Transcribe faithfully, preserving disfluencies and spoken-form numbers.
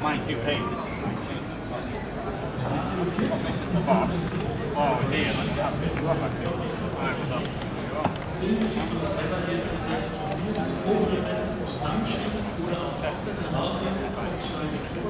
ninety p. This is this is the bar. Oh dear, look at that bit. Right back there. There it was up. There you are.